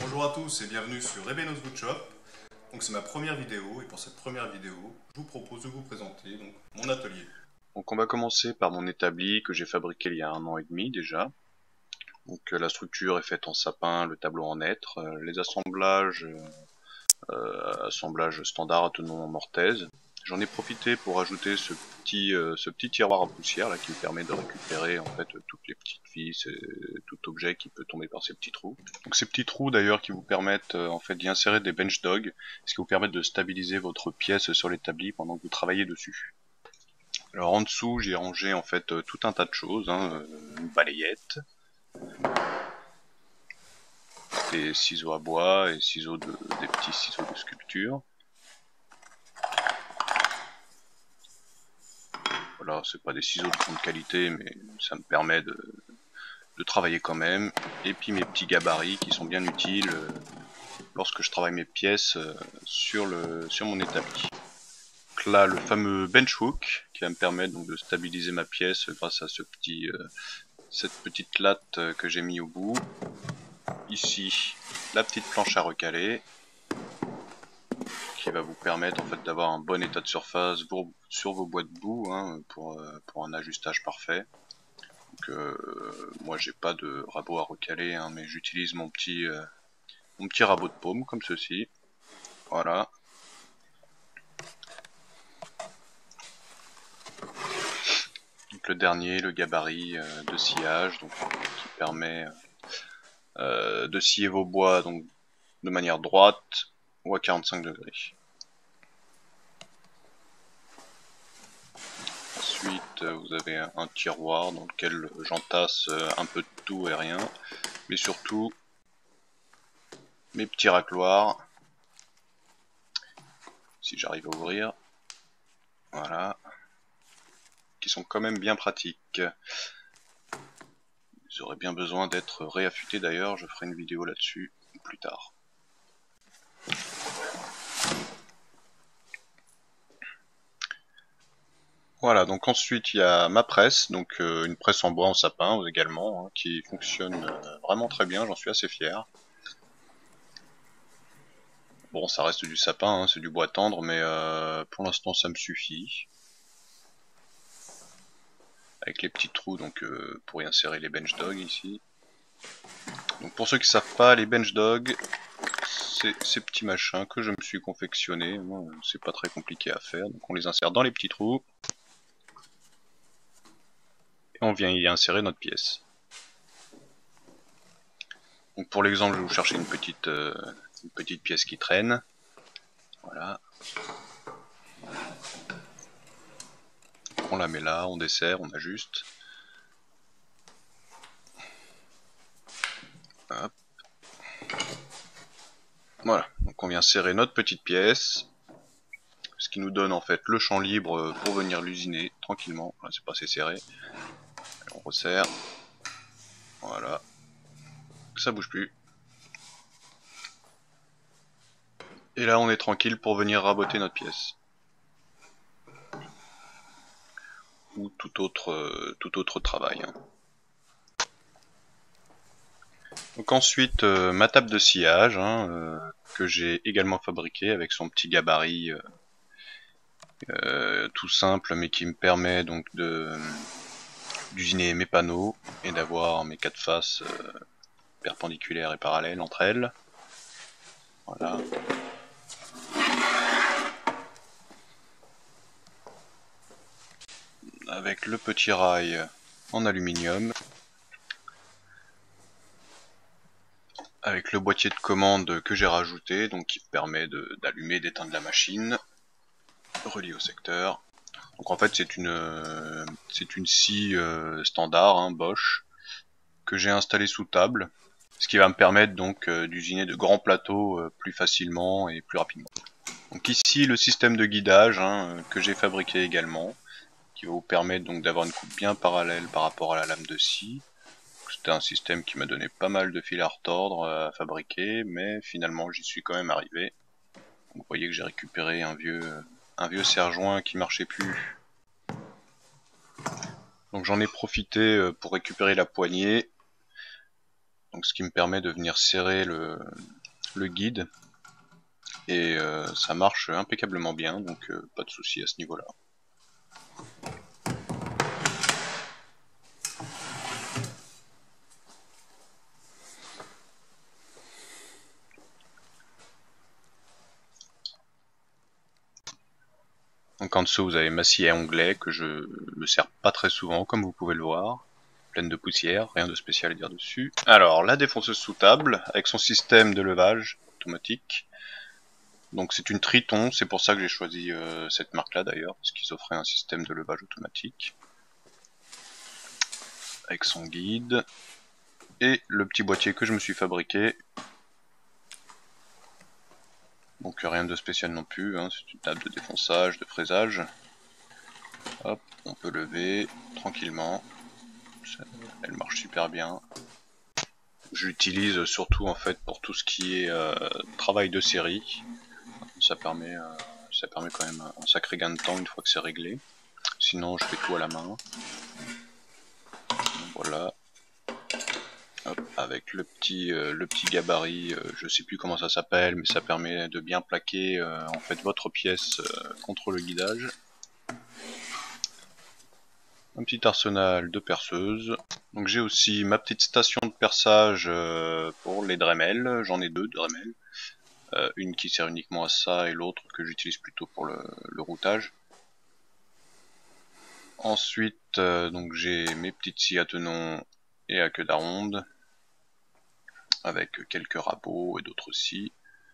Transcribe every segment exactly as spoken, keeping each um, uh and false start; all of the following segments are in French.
Bonjour à tous et bienvenue sur Ebenos Woodshop. Donc c'est ma première vidéo et pour cette première vidéo, je vous propose de vous présenter donc, mon atelier. Donc on va commencer par mon établi que j'ai fabriqué il y a un an et demi déjà. Donc euh, la structure est faite en sapin, le tableau en hêtre, euh, les assemblages, euh, assemblage standard autonome en mortaise. J'en ai profité pour ajouter ce petit, euh, ce petit tiroir à poussière là qui me permet de récupérer en fait toutes les petites vis, et tout objet qui peut tomber par ces petits trous. Donc ces petits trous d'ailleurs qui vous permettent euh, en fait d'y insérer des bench dogs, ce qui vous permet de stabiliser votre pièce sur l'établi pendant que vous travaillez dessus. Alors en dessous j'ai rangé en fait euh, tout un tas de choses, hein, euh, une balayette, des ciseaux à bois et ciseaux de, des petits ciseaux de sculpture. Voilà, c'est pas des ciseaux de grande qualité mais ça me permet de, de travailler quand même. Et puis mes petits gabarits qui sont bien utiles euh, lorsque je travaille mes pièces euh, sur, le, sur mon établi. Donc là le fameux bench hook qui va me permettre donc de stabiliser ma pièce grâce à ce petit, euh, cette petite latte que j'ai mis au bout. Ici la petite planche à recaler qui va vous permettre en fait d'avoir un bon état de surface pour, sur vos boîtes de boue hein, pour, euh, pour un ajustage parfait. Donc euh, moi j'ai pas de rabot à recaler hein, mais j'utilise mon petit euh, mon petit rabot de paume comme ceci. Voilà. Donc le dernier, le gabarit euh, de sciage donc, qui permet euh, de scier vos bois donc de manière droite ou à quarante-cinq degrés. Ensuite vous avez un tiroir dans lequel j'entasse un peu de tout et rien, mais surtout mes petits racloirs, si j'arrive à ouvrir, voilà, qui sont quand même bien pratiques. Ils auraient bien besoin d'être réaffûtés d'ailleurs, je ferai une vidéo là-dessus plus tard. Voilà, donc ensuite il y a ma presse, donc euh, une presse en bois en sapin également, hein, qui fonctionne euh, vraiment très bien, j'en suis assez fier. Bon, ça reste du sapin, hein, c'est du bois tendre, mais euh, pour l'instant ça me suffit. Avec les petits trous donc euh, pour y insérer les bench dogs ici. Donc pour ceux qui savent pas, les bench dogs, c'est ces petits machins que je me suis confectionné, c'est pas très compliqué à faire, donc on les insère dans les petits trous. Et on vient y insérer notre pièce. Donc pour l'exemple, je vais vous chercher une petite, euh, une petite pièce qui traîne. Voilà. On la met là, on dessert, on ajuste. Hop. Voilà, donc on vient serrer notre petite pièce, ce qui nous donne en fait le champ libre pour venir l'usiner tranquillement. Voilà, c'est pas assez serré. On resserre. Voilà. Ça bouge plus. Et là on est tranquille pour venir raboter notre pièce. Ou tout autre, euh, tout autre travail. Hein. Donc ensuite euh, ma table de sciage hein, euh, que j'ai également fabriquée avec son petit gabarit euh, euh, tout simple mais qui me permet donc de d'usiner mes panneaux et d'avoir mes quatre faces euh, perpendiculaires et parallèles entre elles. Voilà. Avec le petit rail en aluminium. Avec le boîtier de commande que j'ai rajouté, donc qui permet d'allumer, d'éteindre la machine, relié au secteur. Donc en fait c'est une c'est une scie euh, standard, hein, Bosch, que j'ai installée sous table, ce qui va me permettre donc euh, d'usiner de grands plateaux euh, plus facilement et plus rapidement. Donc ici le système de guidage hein, que j'ai fabriqué également, qui va vous permettre donc d'avoir une coupe bien parallèle par rapport à la lame de scie. C'était un système qui m'a donné pas mal de fil à retordre à fabriquer, mais finalement j'y suis quand même arrivé. Donc, vous voyez que j'ai récupéré un vieux, un vieux serre-joint qui marchait plus. Donc j'en ai profité pour récupérer la poignée. Donc ce qui me permet de venir serrer le, le guide. Et euh, ça marche impeccablement bien, donc euh, pas de souci à ce niveau-là. Donc en dessous vous avez ma scie à onglet que je me sers pas très souvent comme vous pouvez le voir. Pleine de poussière, rien de spécial à dire dessus. Alors la défonceuse sous table avec son système de levage automatique. Donc c'est une Triton, c'est pour ça que j'ai choisi euh, cette marque là d'ailleurs, parce qu'ils offraient un système de levage automatique. Avec son guide. Et le petit boîtier que je me suis fabriqué. Donc rien de spécial non plus, hein. C'est une table de défonçage, de fraisage. Hop, on peut lever tranquillement. Elle marche super bien. Je l'utilise surtout en fait pour tout ce qui est euh, travail de série. Ça permet, euh, ça permet quand même un sacré gain de temps une fois que c'est réglé. Sinon je fais tout à la main. Voilà. Hop, avec le petit, euh, le petit gabarit, euh, je sais plus comment ça s'appelle, mais ça permet de bien plaquer euh, en fait votre pièce euh, contre le guidage. Un petit arsenal de perceuses. Donc j'ai aussi ma petite station de perçage euh, pour les Dremel. J'en ai deux Dremel. Euh, une qui sert uniquement à ça et l'autre que j'utilise plutôt pour le, le routage. Ensuite, euh, donc j'ai mes petites scies à tenon et à queue d'aronde. Avec quelques rabots et d'autres scies.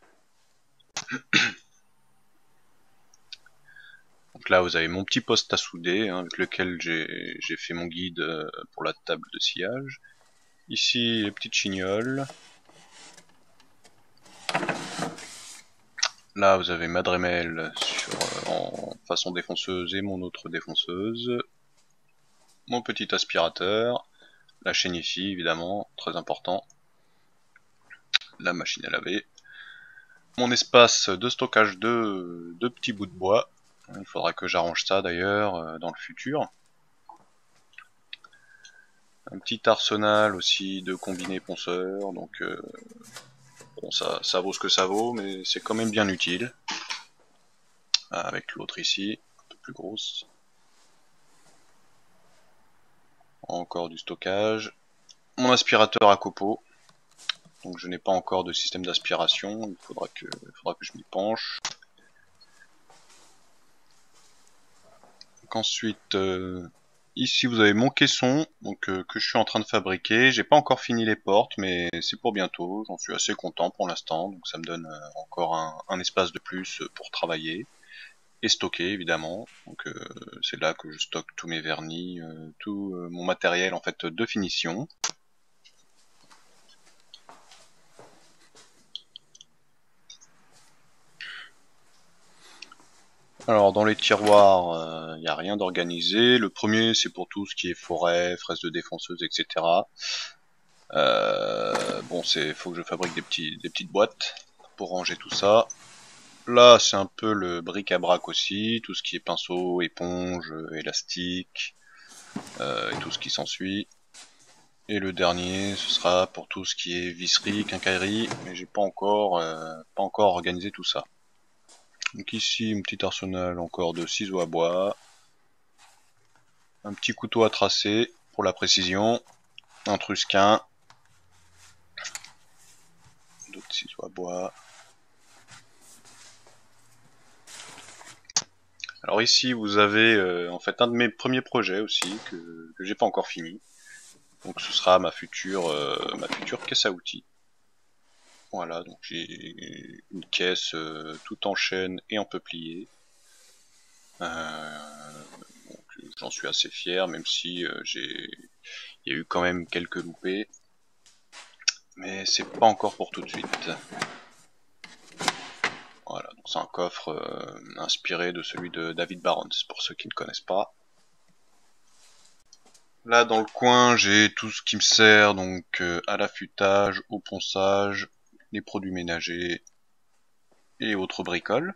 Donc là vous avez mon petit poste à souder hein, avec lequel j'ai fait mon guide euh, pour la table de sciage. Ici les petites chignoles. Là vous avez ma Dremel sur, euh, en façon défonceuse et mon autre défonceuse. Mon petit aspirateur. La chaîne ici évidemment, très important. La machine à laver. Mon espace de stockage de, de petits bouts de bois. Il faudra que j'arrange ça d'ailleurs euh, dans le futur. Un petit arsenal aussi de combinés ponceurs, donc euh, bon ça, ça vaut ce que ça vaut, mais c'est quand même bien utile. Ah, avec l'autre ici, un peu plus grosse. Encore du stockage. Mon aspirateur à copeaux. Donc je n'ai pas encore de système d'aspiration, il faudra que, il faudra que je m'y penche. Donc ensuite, euh, ici vous avez mon caisson donc, euh, que je suis en train de fabriquer. J'ai pas encore fini les portes, mais c'est pour bientôt. J'en suis assez content pour l'instant, donc ça me donne euh, encore un, un espace de plus pour travailler. Et stocker évidemment, donc euh, c'est là que je stocke tous mes vernis, euh, tout euh, mon matériel en fait de finition. Alors dans les tiroirs, il n'y a rien d'organisé. Le premier c'est pour tout ce qui est forêt, fraises de défonceuse, et cetera. Euh, bon, c'est faut que je fabrique des petits, des petites boîtes pour ranger tout ça. Là, c'est un peu le bric-à-brac aussi, tout ce qui est pinceau, éponge, élastique, euh, et tout ce qui s'ensuit. Et le dernier, ce sera pour tout ce qui est visserie, quincaillerie, mais j'ai pas encore, euh, pas encore organisé tout ça. Donc ici, un petit arsenal encore de ciseaux à bois, un petit couteau à tracer pour la précision, un trusquin, d'autres ciseaux à bois. Alors ici vous avez euh, en fait un de mes premiers projets aussi que, que j'ai pas encore fini. Donc ce sera ma future euh, ma future caisse à outils. Voilà, donc j'ai une caisse euh, tout en chaîne et en peuplier. Euh, J'en suis assez fier, même si euh, j'ai il y a eu quand même quelques loupés. Mais c'est pas encore pour tout de suite. Voilà, donc c'est un coffre euh, inspiré de celui de David Barons, pour ceux qui ne connaissent pas. Là dans le coin j'ai tout ce qui me sert donc euh, à l'affûtage, au ponçage, les produits ménagers et autres bricoles.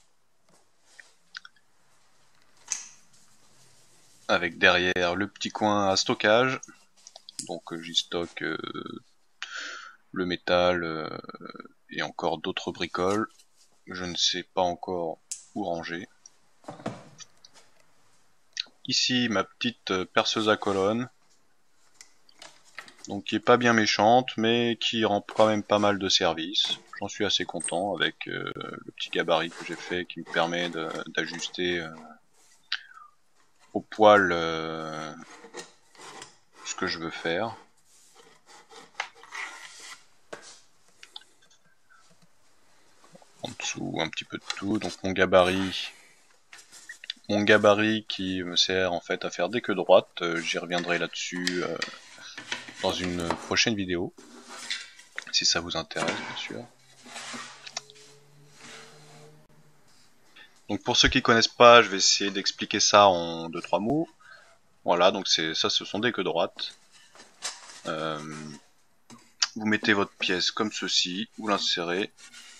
Avec derrière le petit coin à stockage, donc euh, j'y stocke euh, le métal, euh, et encore d'autres bricoles. Je ne sais pas encore où ranger. Ici ma petite perceuse à colonne, donc qui est pas bien méchante mais qui rend quand même pas mal de service. J'en suis assez content avec euh, le petit gabarit que j'ai fait qui me permet d'ajuster euh, au poil euh, ce que je veux faire. En dessous un petit peu de tout, donc mon gabarit mon gabarit qui me sert en fait à faire des queues droites, euh, j'y reviendrai là-dessus euh, dans une prochaine vidéo si ça vous intéresse bien sûr. Donc pour ceux qui connaissent pas, je vais essayer d'expliquer ça en deux trois mots. Voilà, donc c'est ça, ce sont des queues droites. Euh, vous mettez votre pièce comme ceci, vous l'insérez.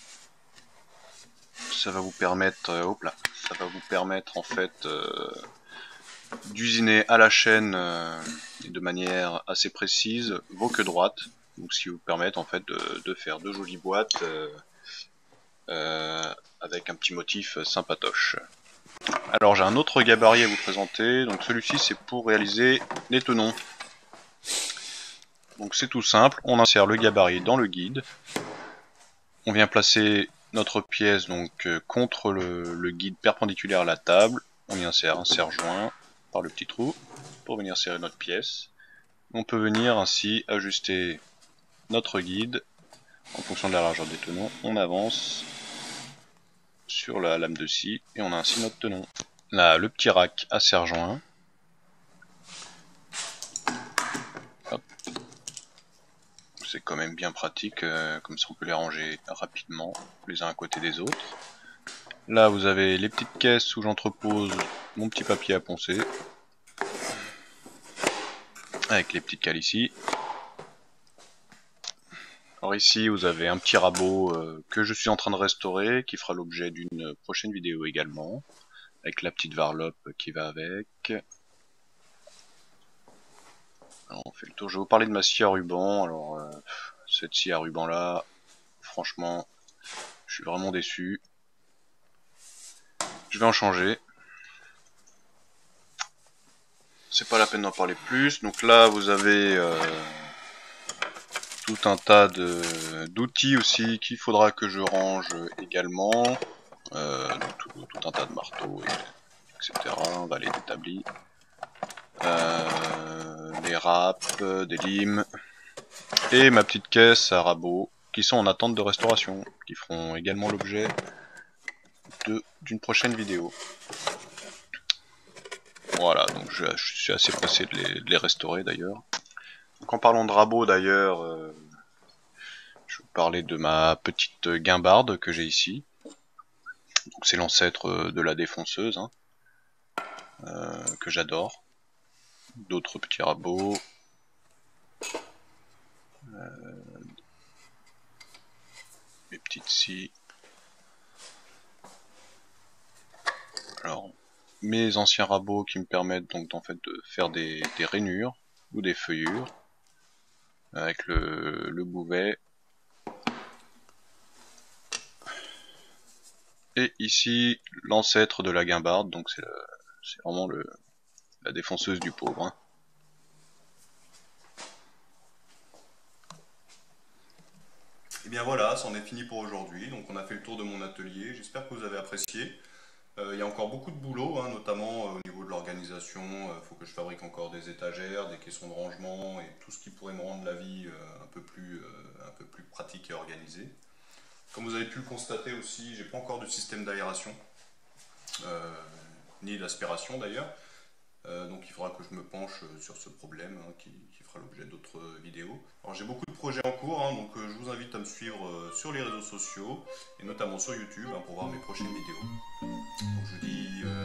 Ça va vous permettre, euh, hop là, ça va vous permettre en fait euh, d'usiner à la chaîne euh, et de manière assez précise vos queues droites. Donc ce qui vous permet en fait de, de faire de jolies boîtes euh, euh, avec un petit motif sympatoche. Alors j'ai un autre gabarit à vous présenter, donc celui-ci c'est pour réaliser les tenons. Donc c'est tout simple, on insère le gabarit dans le guide, on vient placer notre pièce donc euh, contre le, le guide perpendiculaire à la table, on y insère un serre-joint par le petit trou pour venir serrer notre pièce. On peut venir ainsi ajuster notre guide en fonction de la largeur des tenons, on avance sur la lame de scie et on a ainsi notre tenon. Là le petit rack à serre-joint. C'est quand même bien pratique, euh, comme ça on peut les ranger rapidement, les uns à côté des autres. Là vous avez les petites caisses où j'entrepose mon petit papier à poncer, avec les petites cales ici. Alors ici vous avez un petit rabot euh, que je suis en train de restaurer, qui fera l'objet d'une prochaine vidéo également, avec la petite varlope qui va avec. Alors on fait le tour, je vais vous parler de ma scie à ruban. Alors euh, cette scie à ruban là, franchement, je suis vraiment déçu. Je vais en changer. C'est pas la peine d'en parler plus. Donc là vous avez euh, tout un tas d'outils aussi qu'il faudra que je range également. Euh, tout, tout un tas de marteaux, et, etc. Valets d'établi. Euh, des râpes, des limes. Et ma petite caisse à rabot qui sont en attente de restauration, qui feront également l'objet d'une prochaine vidéo. Voilà, donc je, je suis assez pressé de les, de les restaurer d'ailleurs. En parlant de rabot d'ailleurs, euh, je vais vous parler de ma petite guimbarde que j'ai ici. C'est l'ancêtre de la défonceuse, hein, euh, que j'adore. D'autres petits rabots. Euh, mes petites scies. Alors, mes anciens rabots qui me permettent donc en fait de faire des, des rainures ou des feuillures avec le, le bouvet. Et ici l'ancêtre de la guimbarde, donc c'est vraiment le, la défonceuse du pauvre. Hein. Et bien voilà, c'en est fini pour aujourd'hui. Donc on a fait le tour de mon atelier. J'espère que vous avez apprécié. Euh, il y a encore beaucoup de boulot, hein, notamment euh, au niveau de l'organisation. Il euh, faut que je fabrique encore des étagères, des caissons de rangement et tout ce qui pourrait me rendre la vie euh, un peu plus, euh, un peu plus pratique et organisée. Comme vous avez pu le constater aussi, j'ai pas encore de système d'aération, euh, ni d'aspiration d'ailleurs. Euh, donc il faudra que je me penche sur ce problème, hein, qui, qui fera l'objet d'autres vidéos. Alors j'ai beaucoup de projets en cours, hein, donc euh, je vous invite à me suivre euh, sur les réseaux sociaux et notamment sur YouTube, hein, pour voir mes prochaines vidéos. Donc je vous dis euh,